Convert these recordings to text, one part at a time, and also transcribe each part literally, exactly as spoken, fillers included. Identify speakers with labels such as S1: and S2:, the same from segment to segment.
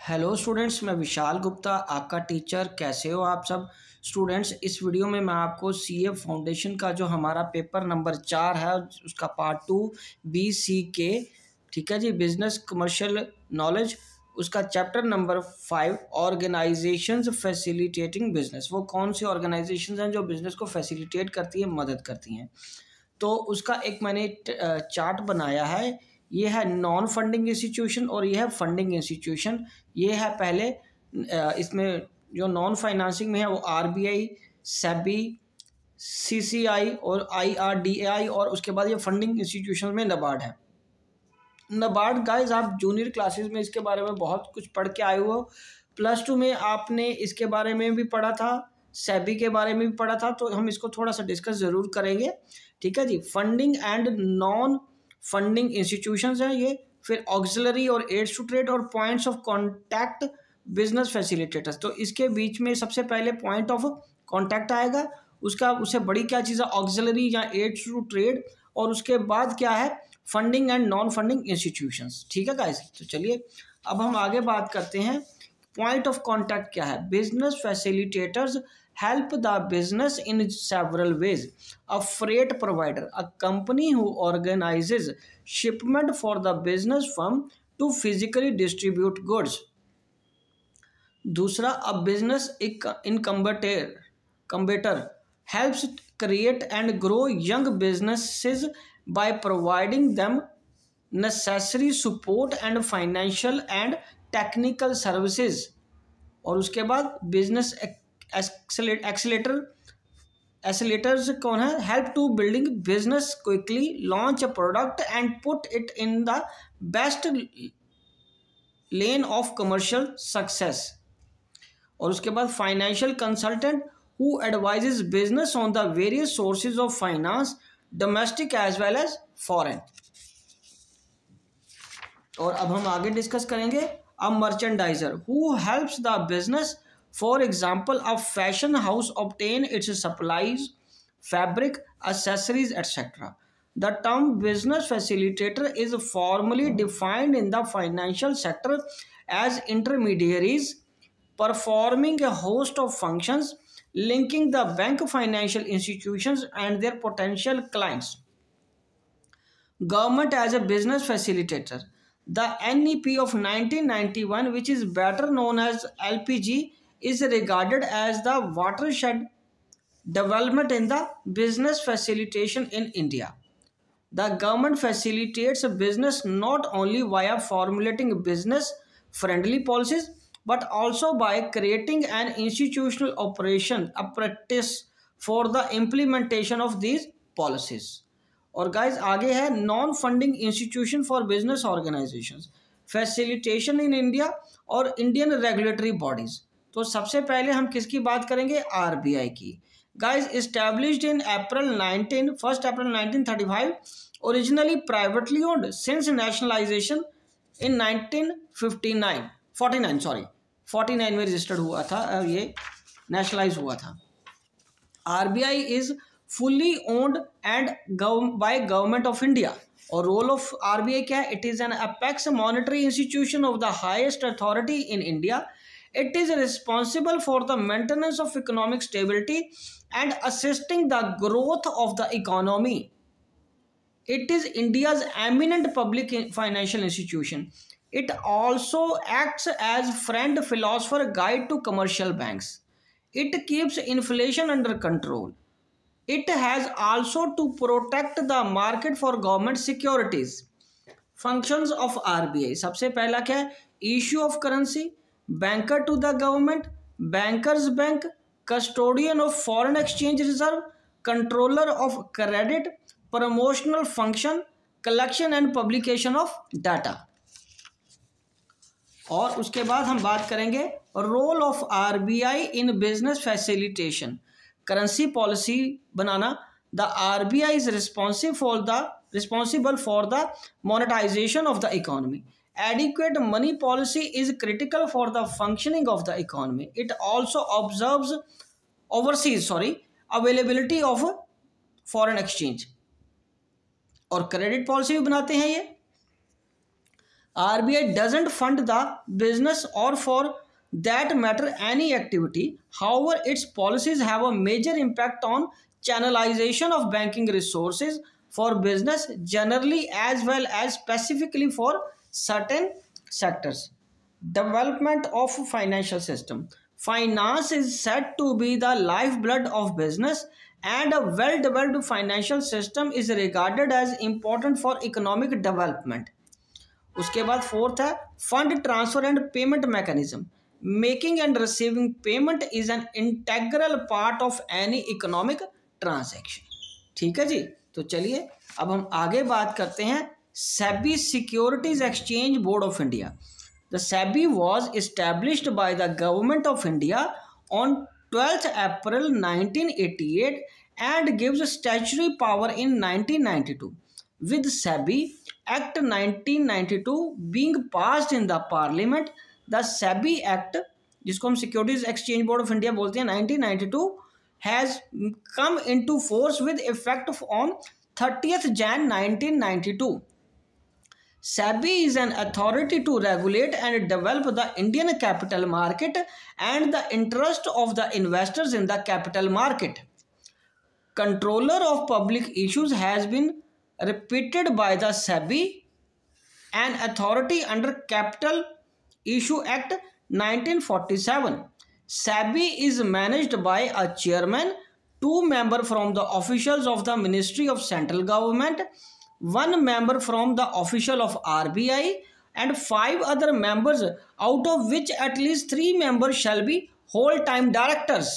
S1: Hello students, मैं विशाल गुप्ता आपका teacher. कैसे हो आप सब स्टूडेंट्स। इस वीडियो में मैं आपको सीए फाउंडेशन का जो हमारा पेपर नंबर चार है उसका part to B C K, ठीक है जी, बिजनेस कमर्शियल नॉलेज, उसका chapter number five organisations facilitating business. वो कौन सी ऑर्गेनाइजेशंस हैं जो बिजनेस को फैसिलिटेट करती है, मदद करती हैं। तो उसका एक मैंने चार्ट बनाया है। ये है नॉन फंडिंग इंस्टीट्यूशन और ये है फंडिंग इंस्टीट्यूशन। ये है पहले इसमें जो नॉन फाइनेंसिंग में है वो आरबीआई, सेबी, सीसीआई और आईआरडीएआई, और उसके बाद ये फंडिंग इंस्टीट्यूशन में नाबार्ड है। नाबार्ड गाइस, आप जूनियर क्लासेस में इसके बारे में बहुत कुछ पढ़ के आए हो। प्लस टू में आपने इसके बारे में भी पढ़ा था, सेबी के बारे में भी पढ़ा था, तो हम इसको थोड़ा सा डिस्कस ज़रूर करेंगे, ठीक है जी। Funding and non funding institutions हैं ये, फिर ऑक्सिलरी और एड्स टू ट्रेड और points of contact business facilitators. तो इसके बीच में सबसे पहले पॉइंट ऑफ कांटेक्ट आएगा, उसका उससे बड़ी क्या चीज़ है, ऑक्सिलरी या एड्स टू ट्रेड, और उसके बाद क्या है, funding and non funding institutions, ठीक है गाइस। तो चलिए अब हम आगे बात करते हैं। पॉइंट ऑफ कांटेक्ट क्या है। Business facilitators help the business in several ways. A freight provider, a company who organizes shipment for the business firm to physically distribute goods. दूसरा, a business incubator helps create and grow young businesses by providing them necessary support and financial and technical services. और उसके बाद business accelerator accelerators कौन है, help to building business quickly, launch a product and put it in the best lane of commercial success. और उसके बाद financial consultant who advises business on the various sources of finance, domestic as well as foreign. और अब हम आगे discuss करेंगे। A merchandiser who helps the business, for example a fashion house, obtain its supplies, fabric, accessories, etc. The term business facilitator is formally defined in the financial sector as intermediaries performing a host of functions linking the bank, financial institutions and their potential clients. Government as a business facilitator. The N E P of nineteen ninety-one, which is better known as L P G, is regarded as the watershed development in the business facilitation in India. The government facilitates business not only via formulating business friendly policies but also by creating an institutional operation apparatus for the implementation of these policies. और guys आगे है non funding institution for business organizations, facilitation in India और Indian regulatory bodies. तो सबसे पहले हम किसकी बात करेंगे, आरबीआई की। Guys established in April nineteen first April nineteen thirty five, originally privately owned since nationalization in nineteen fifty nine forty nine sorry forty nine में रजिस्टर्ड हुआ था, ये नेशनलाइज हुआ था। RBI is fully owned and by government of India. और role of RBI क्या है, it is an apex monetary institution of the highest authority in India. It is responsible for the maintenance of economic stability and assisting the growth of the economy. It is India's eminent public financial institution. It also acts as friend, philosopher, guide to commercial banks. It keeps inflation under control. It has also to protect the market for government securities. Functions of R B I. सबसे पहला क्या है, issue of currency, banker to the government, bankers bank, custodian of foreign exchange reserve, controller of credit, promotional function, collection and publication of data. और उसके बाद हम बात करेंगे role of RBI in business facilitation, currency policy बनाना। The RBI is responsible for the responsible for the monetization of the economy. Adequate money policy is critical for the functioning of the economy. It also observes overseas sorry availability of foreign exchange. और credit policy भी बनाते हैं ये। R B I doesn't fund the business or for that matter any activity. However, its policies have a major impact on channelization of banking resources for business generally as well as specifically for certain sectors. Development of financial system. Finance is said to be the lifeblood of business, and a well-developed financial system is regarded as important for economic development. उसके बाद fourth है fund transfer and payment mechanism. Making and receiving payment is an integral part of any economic transaction. ठीक है जी. तो चलिए अब हम आगे बात करते हैं SEBI securities exchange board of India. The SEBI was established by the government of India on twelfth April nineteen eighty eight and gives statutory power in nineteen ninety-two. With SEBI Act nineteen ninety-two being passed in the Parliament, the SEBI Act, जिसको हम securities exchange board of India बोलते हैं, nineteen ninety-two has come into force with effect on thirtieth January nineteen ninety-two. SEBI is an authority to regulate and develop the Indian capital market and the interest of the investors in the capital market. Controller of public issues has been repeated by the SEBI, an authority under Capital Issue Act nineteen forty-seven. SEBI is managed by a chairman, two members from the officials of the Ministry of Central Government, one member from the official of R B I, and five other members, out of which at least three members shall be whole-time directors.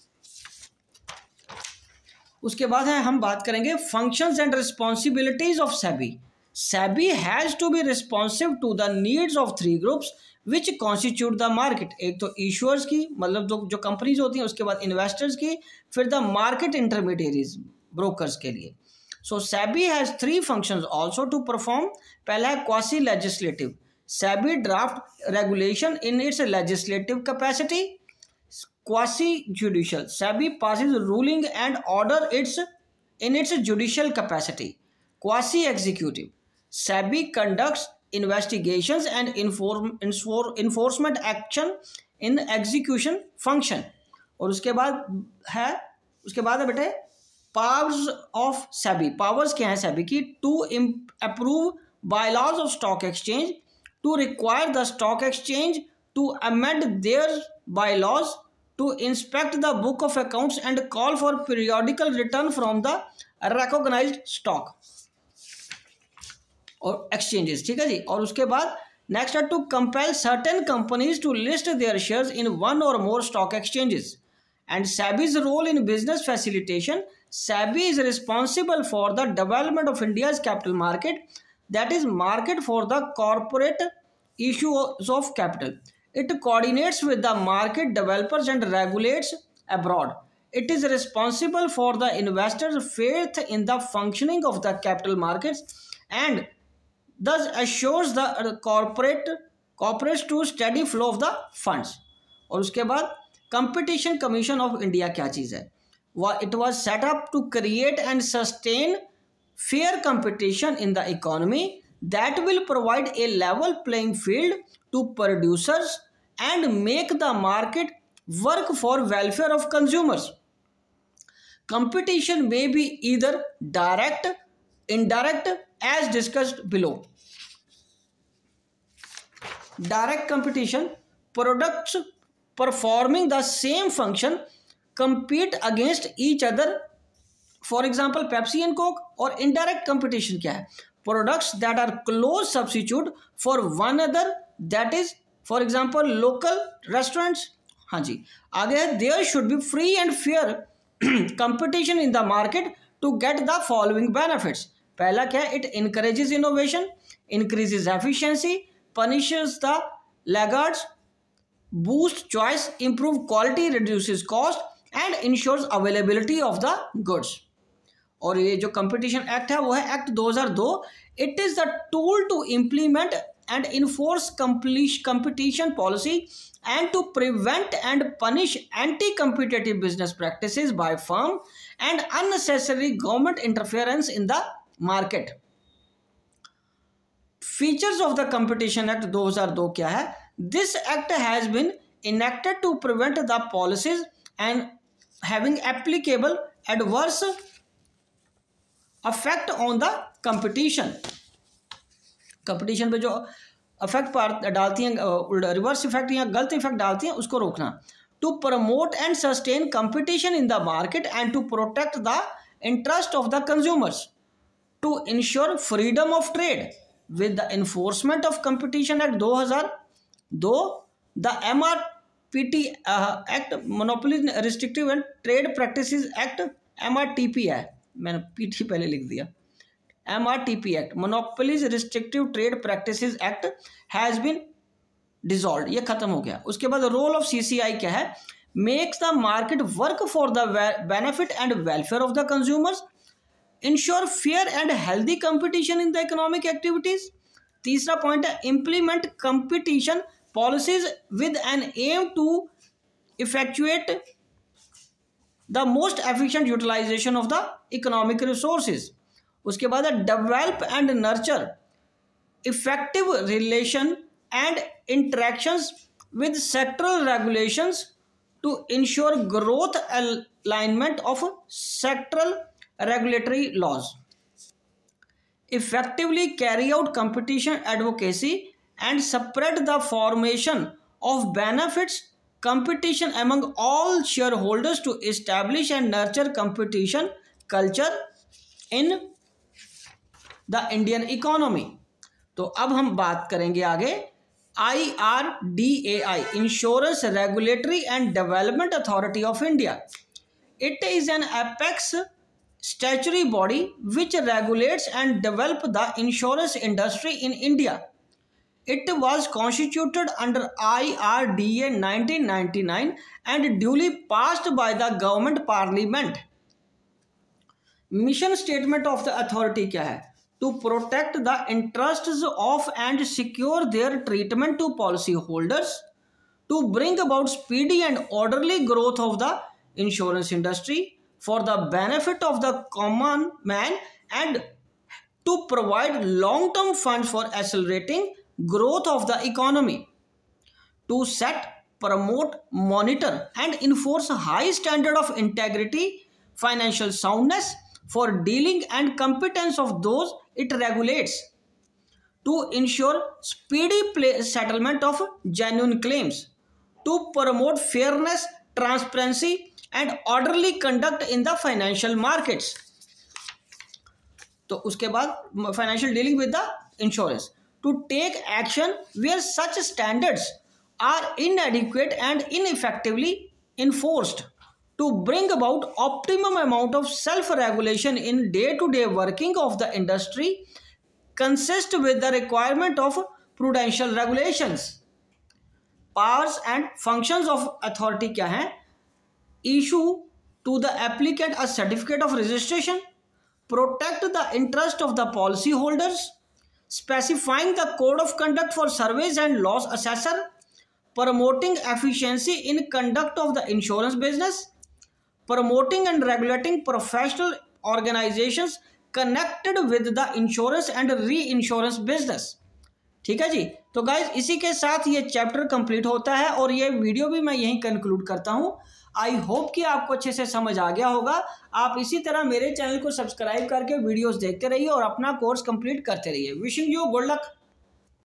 S1: उसके बाद है हम बात करेंगे functions and responsibilities of SEBI. SEBI has to be responsive to the needs of three groups which constitute the market. एक तो issuers की, मतलब जो जो कंपनीज होती हैं, उसके बाद इन्वेस्टर्स की, फिर द मार्केट इंटरमीडिएरीज, ब्रोकर्स के लिए. So SEBI has three functions also to perform. पहला है quasi legislative. SEBI draft regulation in its legislative capacity. Quasi judicial. SEBI passes ruling and order its in its judicial capacity. Quasi executive. SEBI conducts investigations and inform, inform, enforcement action in execution function. और उसके बाद है उसके बाद है बेटे powers of SEBI. Powers क्या है SEBI की? To approve bylaws of stock exchange, to require the stock exchange to amend their bylaws, to inspect the book of accounts and call for periodical return from the recognized stock और exchanges. ठीक है जी. और उसके बाद next है to compel certain companies to list their shares in one or more stock exchanges. And SEBI's role in business facilitation. SEBI is responsible for the development of India's capital market, that is market for the corporate issues of capital. It coordinates with the market developers and regulates abroad. It is responsible for the investors' faith in the functioning of the capital markets and thus assures the corporate corporates to steady flow of the funds. और उसके बाद competition commission of India क्या चीज़ है? It was set up to create and sustain fair competition in the economy that will provide a level playing field to producers and make the market work for welfare of consumers. Competition may be either direct, indirect, as discussed below. Direct competition, products performing the same function compete against each other. For example, Pepsi and Coke. और indirect competition क्या है? Products that are close substitute for one another, that is for example local restaurants. हाँ जी. आगे है there should be free and fair competition in the market to get the following benefits. पहला क्या है? It encourages innovation, increases efficiency, punishes the laggards, boosts choice, improve quality, reduces cost and ensures availability of the goods. और ये जो competition act है वो है act दो हज़ार दो. It is the tool to implement and enforce competition policy and to prevent and punish anti competitive business practices by firm and unnecessary government interference in the market. Features of the competition act दो हज़ार दो क्या है? This act has been enacted to prevent the policies and having applicable adverse affect on the competition. Competition पे जो affect डालती हैं, reverse effect या गलत इफेक्ट डालती हैं, उसको रोकना। To promote and sustain competition in the market and to protect the interest of the consumers, to ensure freedom of trade with the enforcement of competition act दो हज़ार दो, the M R P T act, monopoly restrictive and trade practices act, M R T P है, मैंने P T पहले लिख दिया, M R T P act, monopolies restrictive trade practices act has been dissolved, ये खत्म हो गया। उसके बाद role of C C I क्या है? Makes the market work for the benefit and welfare of the consumers, ensure fair and healthy competition in the economic activities. तीसरा point है implement competition policies with an aim to effectuate the most efficient utilization of the economic resources. उसके बाद develop and nurture effective relation and interactions with sectoral regulations to ensure growth alignment of sectoral regulatory laws, effectively carry out competition advocacy and spread the formation of benefits competition among all shareholders to establish and nurture competition culture in the Indian economy। तो अब हम बात करेंगे आगे I R D A I, insurance regulatory and development authority of India. It is an apex statutory body which regulates and develops the insurance industry in India. It was constituted under I R D A nineteen ninety-nine and duly passed by the government parliament. Mission statement of the authority क्या है? To protect the interests of and secure their treatment to policy holders, to bring about speedy and orderly growth of the insurance industry for the benefit of the common man and to provide long-term funds for accelerating growth of the economy, to set, promote, monitor and enforce a high standard of integrity, financial soundness for dealing and competence of those it regulates, to ensure speedy settlement of genuine claims, to promote fairness, transparency and orderly conduct in the financial markets। तो उसके बाद financial dealing with the insurance, to take action where such standards are inadequate and ineffectively enforced, to bring about optimum amount of self-regulation in day-to-day working of the industry consist with the requirement of prudential regulations। Powers and functions of authority क्या है? Issue to the applicant a certificate of registration, protect the interest of the policy holders, specifying the code of conduct for surveys and loss assessor, promoting efficiency in conduct of the insurance business, promoting and regulating professional organizations connected with the insurance and reinsurance business। ठीक है जी। तो guys इसी के साथ ये chapter complete होता है और ये वीडियो भी मैं यहीं कंक्लूड करता हूँ। आई होप कि आपको अच्छे से समझ आ गया होगा। आप इसी तरह मेरे चैनल को सब्सक्राइब करके वीडियोस देखते रहिए और अपना कोर्स कंप्लीट करते रहिए। Wishing you good luck.